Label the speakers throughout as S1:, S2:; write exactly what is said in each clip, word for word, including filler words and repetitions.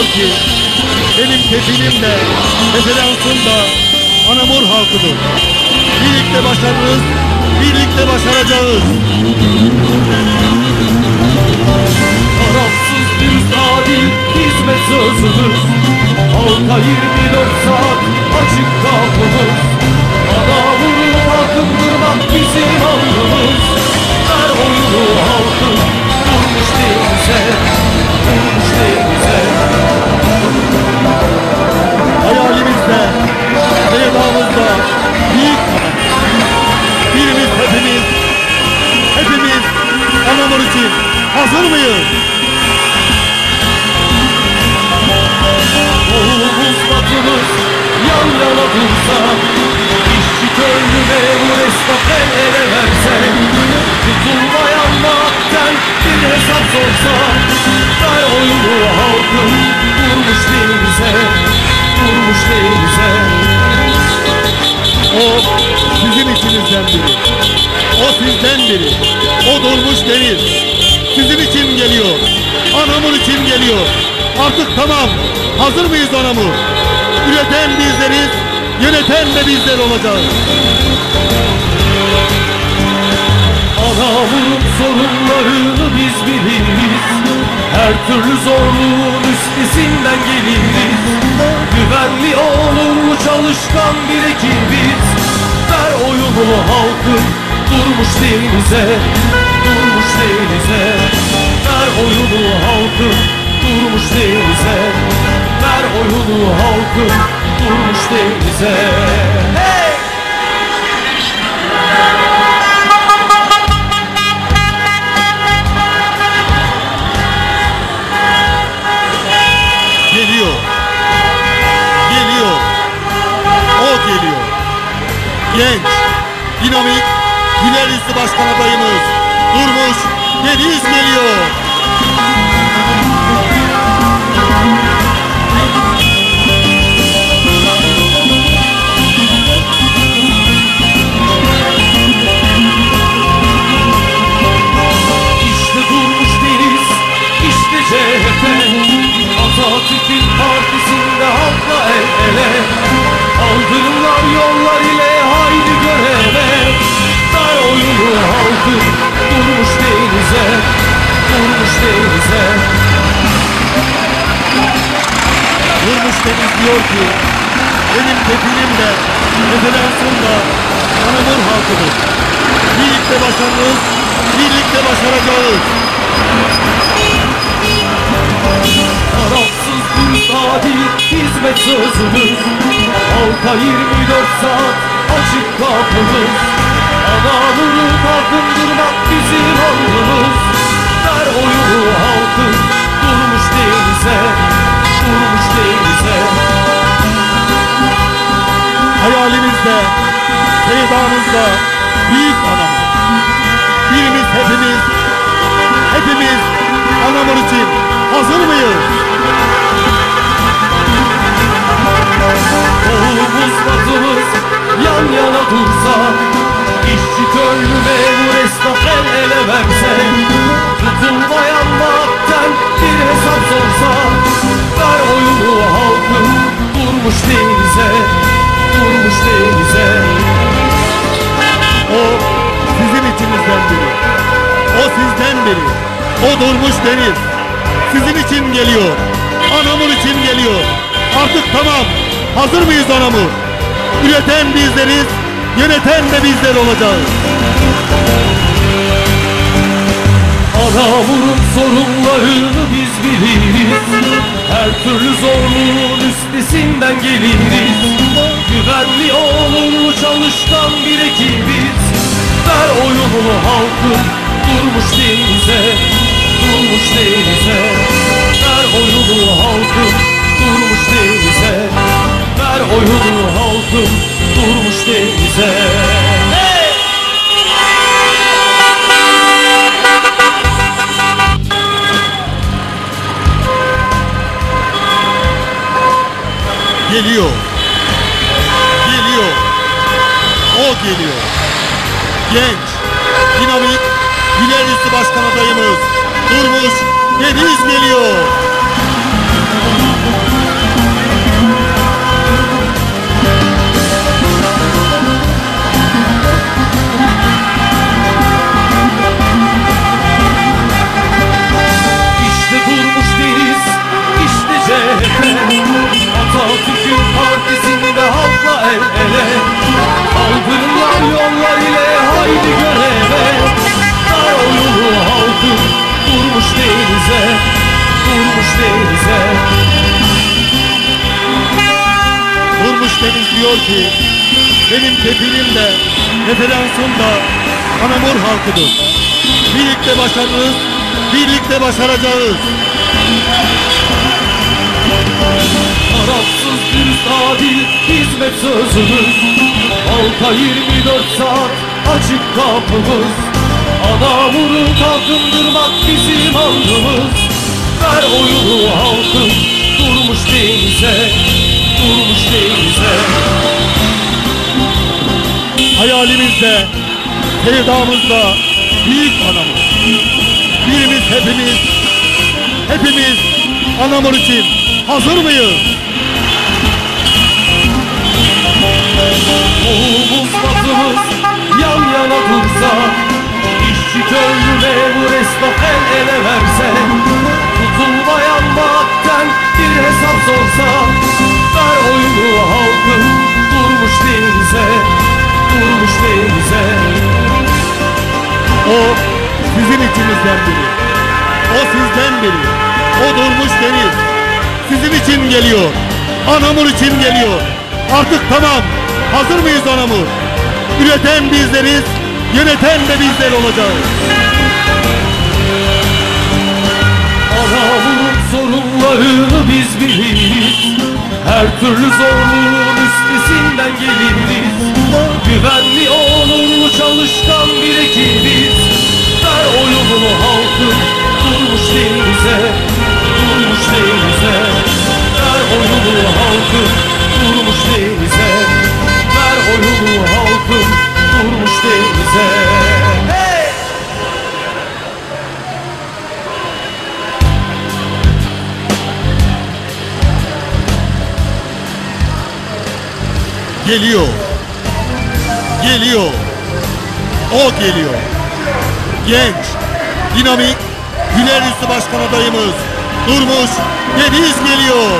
S1: diyor ki benim kefilim de referansım da Anamur halkıdır. Birlikte başarırız, birlikte başaracağız.
S2: Tarafsız bir adil hizmet sözümüz, halka yirmi dört saat açık kapımız. Anamur'u kalkındırmak bizim alnımız. Ver oyunu halkın, durmuş denize, durmuş denize.
S1: Hayalimizde, sevdamızda büyük adam. Birimiz hepimiz, hepimiz Anamur için hazır mıyız?
S2: Oğlumuz batımız yan yana dursa, işçi köylü memur esnaf el ele verse, tutulmayan madden bir hesap sorsa, ver oyunu halkın, durmuş denize, durmuş denize.
S1: O sizin içinizden biri, o sizden biri, o durmuş deniz. Sizin için geliyor, Anamur için geliyor. Artık tamam, hazır mıyız Anamur? Üreten bizleriz, yöneten de bizler olacağız.
S2: Anamur'un sorunlarını biz biliriz, her türlü zorluğun üstesinden geliriz. Güvenli onurlu çalışkan bir ekibiz. Ver oyunu halkın, durmuş denize, durmuş denize. Ver oyunu halkın, durmuş denize. Ver oyunu halkın, durmuş denize. Hey!
S1: Geliyor, geliyor, o geliyor. Genç, dinamik, güler yüzlü başkan adayımız Durmuş Deniz geliyor.
S2: İşte Durmuş Deniz, işte C H P, Atatürk'ün partisinde halkla el ele. Aldırımlar yollar ile haydi göreve. Ver oyunu halkın, durmuş denize, durmuş denize.
S1: Durmuş Deniz diyor ki benim kefilim de referansım da Anamur halkıdır. Birlikte başarırız, birlikte başaracağız.
S2: Tarafsız dürüst adil hizmet sözümüz, halka yirmi dört saat açık kapımız. Anamur'u kalkındırmak bizim alnımız. Ver oyunu halkın, durmuş denize, durmuş denize.
S1: Hayalimizde, sevdamızda büyük Anamur. Birimiz hepimiz, hepimiz Anamur için hazır mıyız?
S2: Oğlumuz batımız yan yana dursa, işçi köylü memur esnaf el ele verse, tutulmayan madden bir hesap sorsa, ver oyunu halkın, durmuş denize, durmuş denize.
S1: O sizin içinizden biri, o sizden biri, o Durmuş Deniz. Sizin için geliyor, Anamur için geliyor. Artık tamam, hazır mıyız Anamur? Üreten bizleriz, yöneten de bizler olacağız.
S2: Anamur'un sorunlarını biz biliriz, her türlü zorluğun üstesinden geliriz. Güvenli onurlu çalışkan bir ekibiz. Ver oyunu halkın, durmuş denize, durmuş denize. Ver oyunu halkın, durmuş denize. Ver oyunu halkın, durmuş denize. Hey!
S1: Geliyor, geliyor, o geliyor. Genç, dinamik, güler yüzlü başkan adayımız Durmuş Deniz geliyor.
S2: haydi göreve. Ver oyunu halkım durmuş denize, durmuş denize.
S1: Durmuş deniz diyor ki benim kefilim de referansım da Anamur halkıdır. Birlikte başarırız, birlikte başaracağız.
S2: Tarafsız dürüst adil hizmet sözümüz, halka yirmi dört saat açık kapımız. Anamur'u kalkındırmak bizim andımız. Ver oyunu halkım durmuş denize, durmuş denize.
S1: Hayalimizde, sevdamızda büyük Anamur. Birimiz hepimiz, hepimiz Anamur için hazır mıyız?
S2: Doğumuz batımız yan yana dursa, işçi köylü memur esnaf el ele verse, tutulmayan vaatten bir hesap sorsa. Ver oyunu halkım durmuş denize, durmuş denize.
S1: O sizin içinizden biri, o sizden biri, o durmuş deniz sizin için geliyor, Anamur için geliyor. Artık tamam, hazır mıyız Anamur? Üreten bizleriz, yöneten de bizler olacağız.
S2: Anamur'un sorunlarını biz biliriz, her türlü zorluğun üstesinden geliriz. Güvenli, onurlu, çalışkan bir ekibiz. Ver oyunu halkım durmuş denize, durmuş denize. Ver oyunu halkım durmuş denize, ver oyunu halkım durmuş denize. Hey!
S1: Geliyor, geliyor, o geliyor. Genç, dinamik, güler yüzlü başkan adayımız Durmuş Deniz geliyor.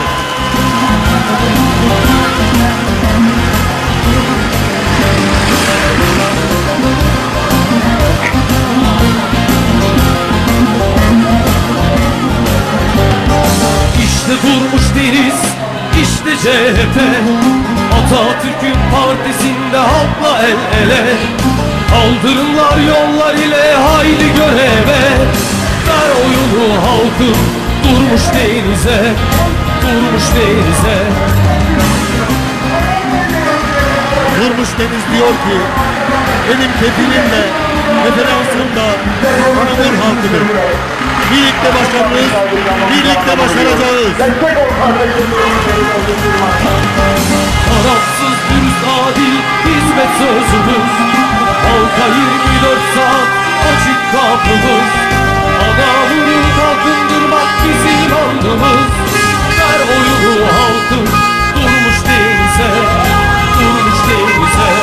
S2: İşte Durmuş Deniz, işte C H P, Atatürk'ün partisinde halkla el ele. Kaldırımlar yollar ile haydi göreve. Ver oyunu halkım durmuş denize, durmuş denize.
S1: Durmuş Deniz diyor ki benim kefilim de referansım da Anamur halkıdır. Birlikte başarırız, birlikte başaracağız.
S2: Tarafsız dürüst adil hizmet sözümüz, halka yirmi dört saat açık kapımız. Anamur'u kalkındırmak bizim andımız. Ver oyunu halkım durmuş denize, durmuş denize.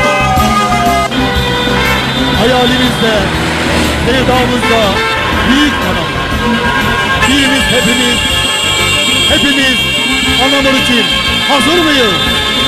S1: Hayalimizde, sevdamızda büyük Anamur. Birimiz hepimiz, hepimiz Anamur için hazır mıyız?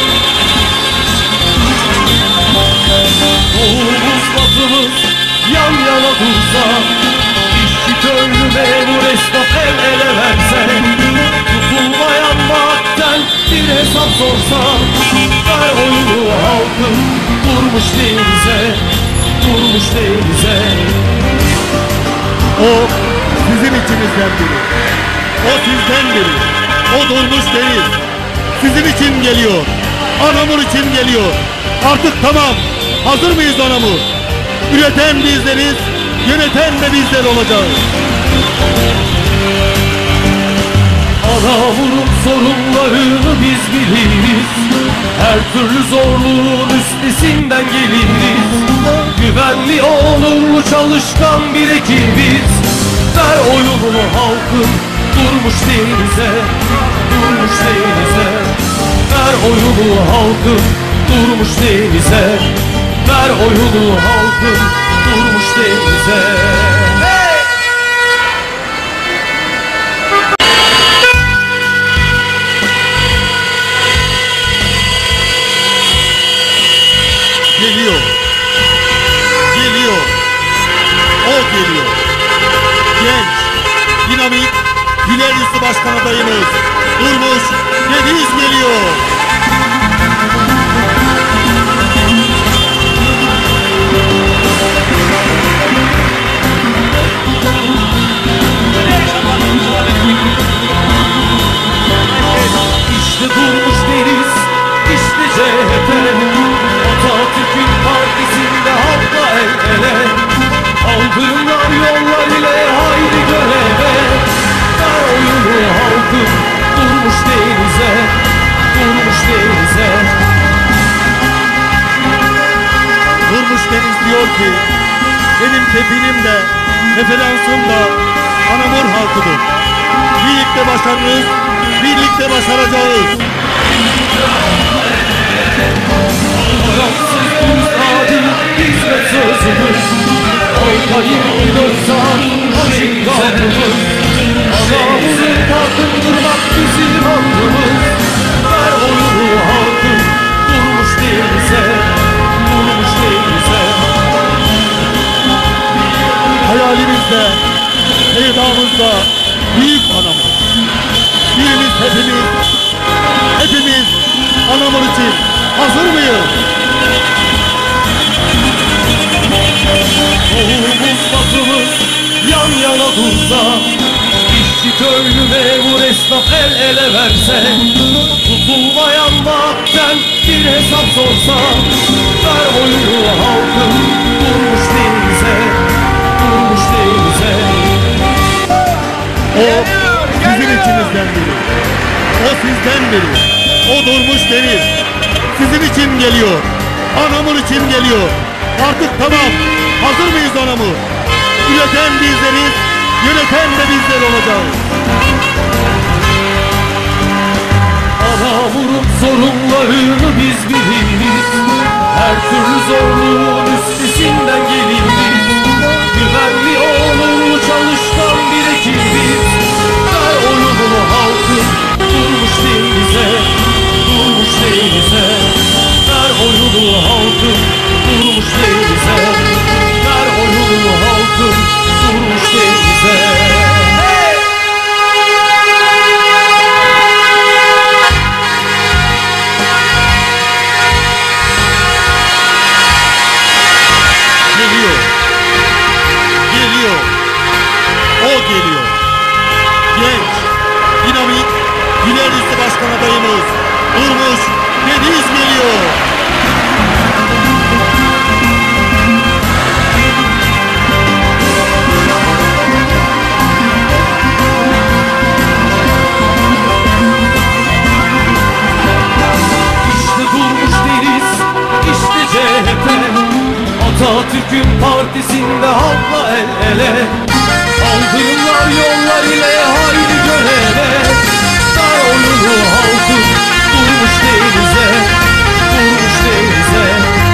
S2: Doğumuz batımız yan yana dursa, işçi köylü memur esnaf el ele verse, tutulmayan vaatten bir hesap sorsa. Ver oyunu halkım durmuş denize, durmuş denize.
S1: O sizin içinizden biri, o sizden biri, o Durmuş Deniz sizin için geliyor, Anamur için geliyor. Artık tamam, hazır mıyız Anamur? Üreten bizleriz, yöneten de bizler olacağız.
S2: Anamur'un sorunlarını biz biliriz, her türlü zorluğun üstesinden geliriz. Güvenli, onurlu, çalışkan bir ekibiz. Ver oyunu halkım durmuş denize, durmuş denize. Ver oyunu halkım durmuş denize, ver oyunu halkım durmuş denize. Hey!
S1: Geliyor, üssü başkan adayımız Durmuş Deniz geliyor.
S2: İşte Durmuş Deniz, işte C H P, Atatürk'ün partisinde halkla el ele. Kaldırımlar yollar ile haydi göreve. Ver oyunu halkım Durmuş Deniz'e, Durmuş Deniz'e.
S1: Durmuş Deniz diyor ki benim kefilim de referansım da Anamur halkıdır. Birlikte başarırız, birlikte başaracağız.
S2: Tarafsız dürüst adil hizmet sözümüz, halka yirmi dört saat açık kapımız. Anamızı kalkındırmak bizim hakkımız. Ver oyunu halkım Durmuş Deniz'e, Durmuş Deniz'e.
S1: Hayalimizde, sevdamızda büyük Anamur. Birimiz hepimiz, hepimiz Anamur için hazır mıyız?
S2: Doğumuz batımız yan yana dursa, işçi köylü memur esnaf el ele verse, tutulmayan vaakten bir hesap sorsa, ver oyunu halkım Durmuş Deniz'e, Durmuş Deniz'e.
S1: O sizin içinizden biri, o sizden biri, o Durmuş Deniz sizin için geliyor, Anamur için geliyor. Artık tamam, hazır mıyız Anamur? Üreten bizleriz, yöneten de bizler olacağız.
S2: Anamur'un sorunlarını biz biliriz, her türlü zorluğun üstesinden geliriz. Güvenli, onurlu, çalışkan bir ekibiz. Ver oyunu halkım Durmuş Deniz'e, Durmuş Deniz'e. Ver oyunu halkım Durmuş Deniz'e, ver oyunu halkım Durmuş Deniz'e.
S1: Geliyor, geliyor, o geliyor. Genç, dinamik, güler yüzlü başkan adayımız Durmuş Deniz geliyor.
S2: İşte Durmuş Deniz, işte C H P, Atatürk'ün partisinde halkla el ele. Kaldırımlar yollar ile haydi göreve. Ver oyunu halkım Durmuş Deniz'e, Durmuş Deniz'e.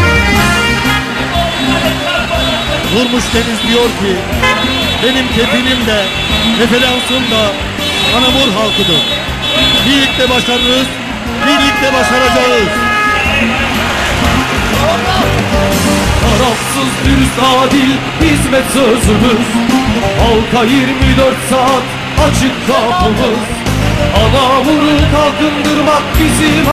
S1: Durmuş Deniz diyor ki benim kefilim de referansım da Anamur halkıdır. Birlikte başarırız, birlikte başaracağız.
S2: Tarafsız dürüst adil hizmet sözümüz, halka yirmi dört saat açık kapımız. Anamur'u kalkındırmak bizim